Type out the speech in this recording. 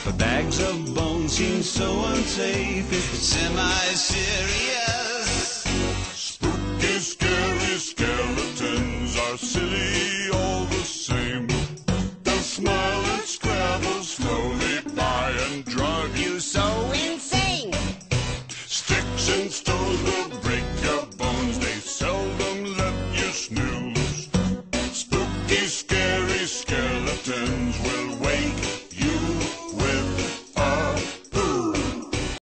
But bags of bones seem so unsafe. It's semi-serious.